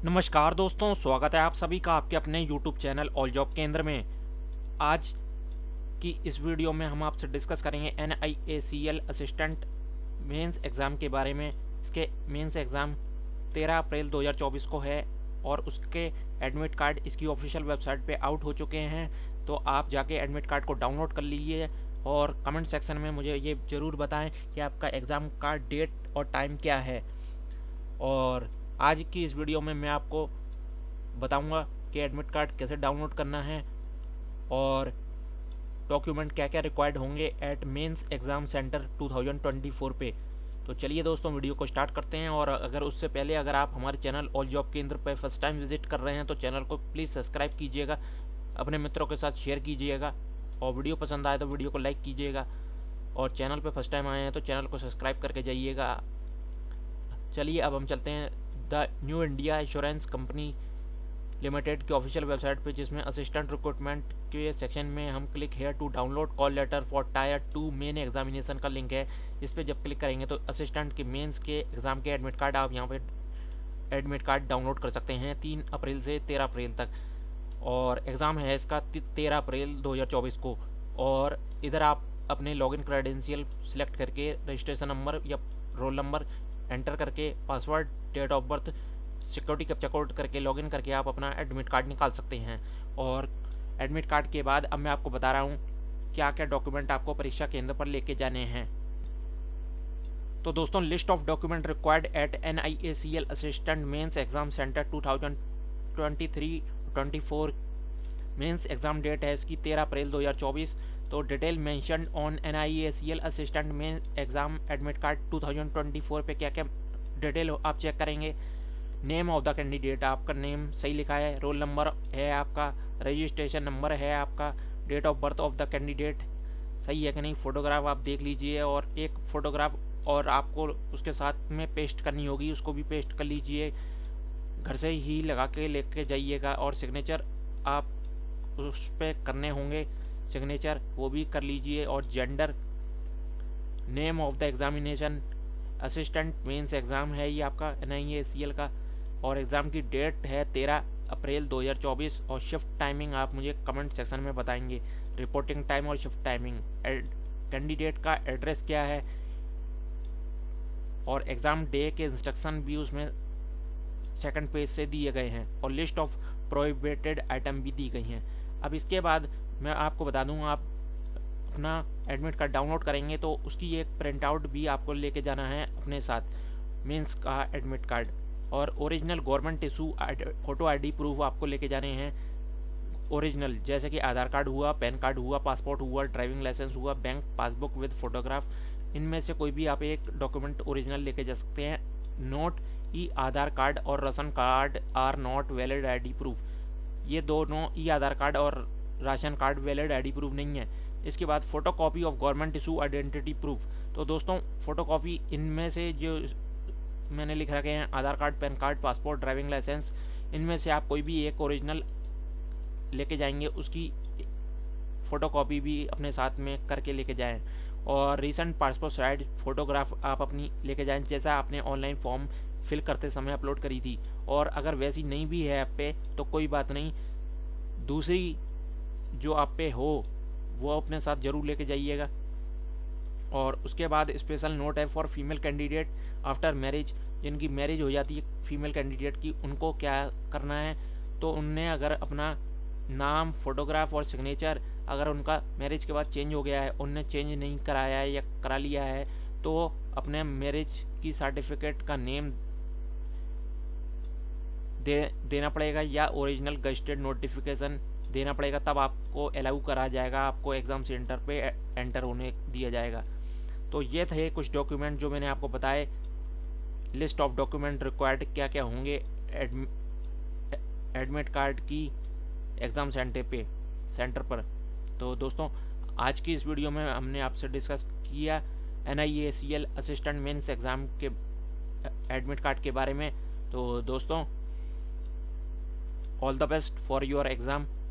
नमस्कार दोस्तों, स्वागत है आप सभी का आपके अपने YouTube चैनल ऑल जॉब केंद्र में। आज की इस वीडियो में हम आपसे डिस्कस करेंगे NIACL असिस्टेंट मेंस एग्ज़ाम के बारे में। इसके मेंस एग्ज़ाम 13 अप्रैल 2024 को है और उसके एडमिट कार्ड इसकी ऑफिशियल वेबसाइट पे आउट हो चुके हैं। तो आप जाके एडमिट कार्ड को डाउनलोड कर लीजिए और कमेंट सेक्शन में मुझे ये ज़रूर बताएं कि आपका एग्ज़ाम का डेट और टाइम क्या है। और आज की इस वीडियो में मैं आपको बताऊंगा कि एडमिट कार्ड कैसे डाउनलोड करना है और डॉक्यूमेंट क्या क्या रिक्वायर्ड होंगे एट मेंस एग्ज़ाम सेंटर 2024 पे। तो चलिए दोस्तों, वीडियो को स्टार्ट करते हैं। और अगर उससे पहले अगर आप हमारे चैनल ऑल जॉब केंद्र पर फर्स्ट टाइम विजिट कर रहे हैं तो चैनल को प्लीज़ सब्सक्राइब कीजिएगा, अपने मित्रों के साथ शेयर कीजिएगा और वीडियो पसंद आए तो वीडियो को लाइक कीजिएगा। और चैनल पर फर्स्ट टाइम आए हैं तो चैनल को सब्सक्राइब करके जाइएगा। चलिए अब हम चलते हैं the new India insurance company limited की ऑफिशियल वेबसाइट पे, जिसमें असिस्टेंट रिक्रूटमेंट के सेक्शन में हम click here to download call letter for tier 2 main examination का लिंक है। इस पर जब क्लिक करेंगे तो असिस्टेंट के मेंस के एग्ज़ाम के एडमिट कार्ड आप यहाँ पे एडमिट कार्ड डाउनलोड कर सकते हैं 3 अप्रैल से 13 अप्रैल तक। और एग्ज़ाम है इसका 13 अप्रैल 2024 को। और इधर आप अपने लॉगिन क्रेडेंशियल सिलेक्ट करके रजिस्ट्रेशन नंबर या रोल नंबर एंटर करके password, date of birth, security captcha code करके लॉगिन करके आप अपना एडमिट कार्ड निकाल सकते हैं। और एडमिट कार्ड के बाद अब मैं आपको बता रहा हूँ क्या क्या डॉक्यूमेंट आपको परीक्षा केंद्र पर लेके जाने हैं। तो दोस्तों, list of document required at NIACL assistant mains exam centre 2023-24 mains exam date है इसकी 13 अप्रैल 2024। तो detail mention on NIACL assistant main exam admit card 2024 पे क्या क्या डिटेल आप चेक करेंगे। नेम ऑफ द कैंडिडेट, आपका नेम सही लिखा है, रोल नंबर है आपका, रजिस्ट्रेशन नंबर है आपका, date of birth of the candidate सही है कि नहीं, फोटोग्राफ आप देख लीजिए। और एक फोटोग्राफ और आपको उसके साथ में पेस्ट करनी होगी, उसको भी पेस्ट कर लीजिए, घर से ही लगा के लेके जाइएगा। और सिग्नेचर आप उस पर करने होंगे, सिग्नेचर वो भी कर लीजिए। और gender, name of the examination, assistant mains exam है ये आपका NIACL का। और एग्ज़ाम की डेट है 13 अप्रैल 2024। और शिफ्ट टाइमिंग आप मुझे कमेंट सेक्शन में बताएंगे, रिपोर्टिंग टाइम और शिफ्ट टाइमिंग। कैंडिडेट का एड्रेस क्या है और एग्ज़ाम डे के इंस्ट्रक्शन भी उसमें सेकंड पेज से दिए गए हैं। और लिस्ट ऑफ प्रोहिबिटेड आइटम भी दी गई हैं। अब इसके बाद मैं आपको बता दूं, आप अपना एडमिट कार्ड डाउनलोड करेंगे तो उसकी एक प्रिंट आउट भी आपको लेके जाना है अपने साथ, मेंस का एडमिट कार्ड। और original government issue photo ID proof आपको लेके जाने हैं ओरिजिनल, जैसे कि आधार कार्ड हुआ, पैन कार्ड हुआ, पासपोर्ट हुआ, ड्राइविंग लाइसेंस हुआ, बैंक पासबुक विद फोटोग्राफ। इनमें से कोई भी आप एक डॉक्यूमेंट ओरिजिनल लेके जा सकते हैं। नोट ई आधार कार्ड और ration card are not valid ID proof. ये दोनों ई आधार कार्ड और ration card valid ID proof नहीं है। इसके बाद photo copy of government issue identity proof. तो दोस्तों, फोटो कॉपी इनमें से जो मैंने लिख रखे हैं Aadhaar card, PAN card, passport, driving licence, इनमें से आप कोई भी एक ओरिजिनल लेके जाएंगे, उसकी फोटो कॉपी भी अपने साथ में करके लेके जाएं। और रिसेंट पासपोर्ट साइज फोटोग्राफ आप अपनी लेके जाएं, जैसा आपने ऑनलाइन फॉर्म फिल करते समय अपलोड करी थी। और अगर वैसी नहीं भी है आप पे तो कोई बात नहीं, दूसरी जो आप पे हो वो अपने साथ जरूर लेके जाइएगा। और उसके बाद स्पेशल नोट है for female candidate after marriage, जिनकी मैरिज हो जाती है फीमेल कैंडिडेट की, उनको क्या करना है तो उनने अगर अपना नाम, फोटोग्राफ और सिग्नेचर अगर उनका मैरिज के बाद चेंज हो गया है, उनने चेंज नहीं कराया है या करा लिया है, तो अपने मैरिज की सर्टिफिकेट का नेम देना पड़ेगा या ओरिजिनल गजेटेड नोटिफिकेशन देना पड़ेगा, तब आपको अलाउ करा जाएगा, आपको एग्ज़ाम सेंटर पे एंटर होने दिया जाएगा। तो ये थे कुछ डॉक्यूमेंट जो मैंने आपको बताए। लिस्ट ऑफ डॉक्यूमेंट रिक्वायर्ड क्या क्या होंगे एडमिट कार्ड की एग्ज़ाम सेंटर पर। तो दोस्तों, आज की इस वीडियो में हमने आपसे डिस्कस किया NIACL असिस्टेंट मेंस एग्ज़ाम के एडमिट कार्ड के बारे में। तो दोस्तों, all the best for your exam.